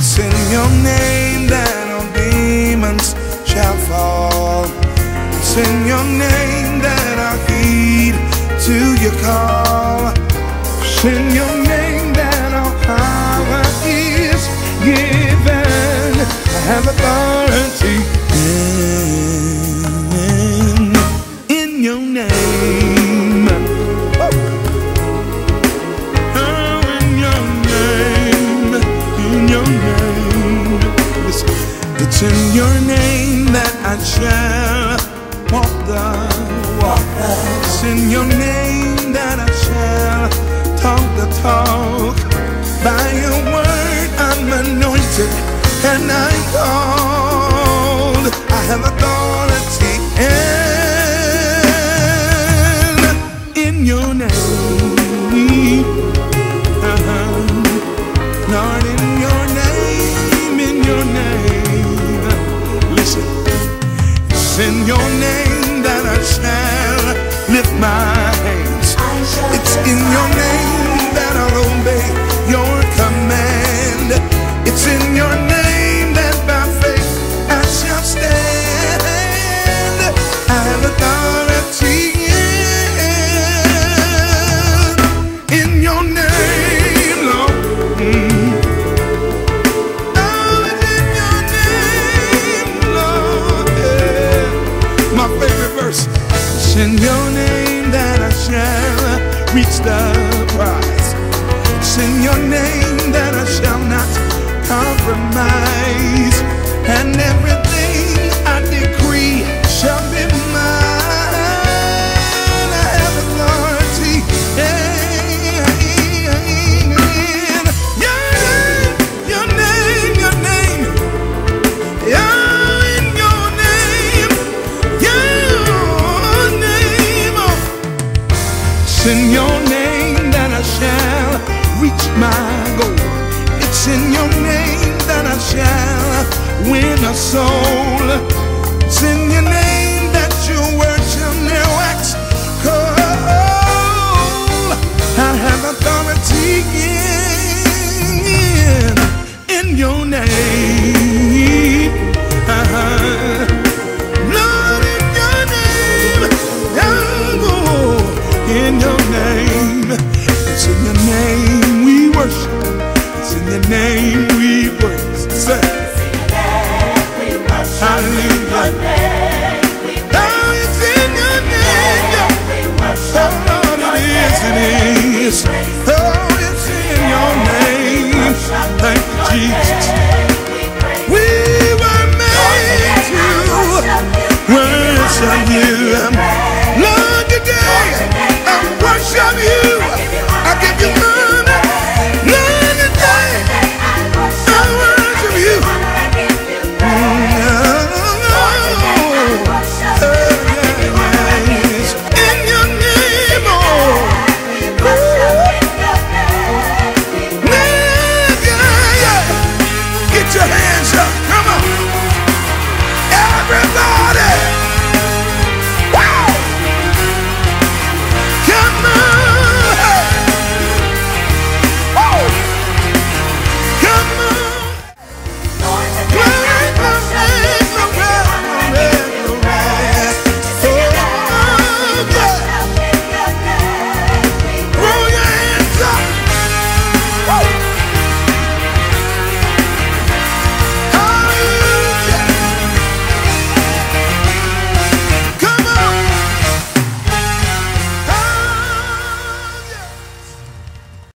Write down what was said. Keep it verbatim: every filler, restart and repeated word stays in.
It's in your name that all demons shall fall. It's in your name that I heed to your call. It's in your name that all power is given. I have authority in, in your name. Oh. Oh, in your name, in your name. Listen. It's in your name that I shall walk the walk. It's in your name that I shall talk the talk. By your word I'm anointed and I'm called. I have authority and in your name, uh-huh. Lord, in your name, in your name. Listen, it's in your name that I shall lift my hands. It's in your name that I'll obey your command. It's in your name that by faith I shall stand. I have authority in your name, Lord. Mm. Oh, it's in your name, Lord. Yeah. My favorite verse. It's in your name that I shall reach the prize. It's in your name that I shall not compromise, and everything I decree shall be mine. I have authority in your name, your name, yeah, in your name, your name. It's in your name that I shall reach my goal. It's in your name that I shall win a soul. It's in your name that your word shall never wax cold. I have authority in, in your name. Uh-huh. Lord, in your name, oh, in your name. It's in your name we worship. It's in your name we praise. Say, hallelujah. Oh, it's in your name. Oh, Lord, it is, it is. Oh, it's in your name. Thank you, Jesus. We were made to worship you. Lord, today I worship you.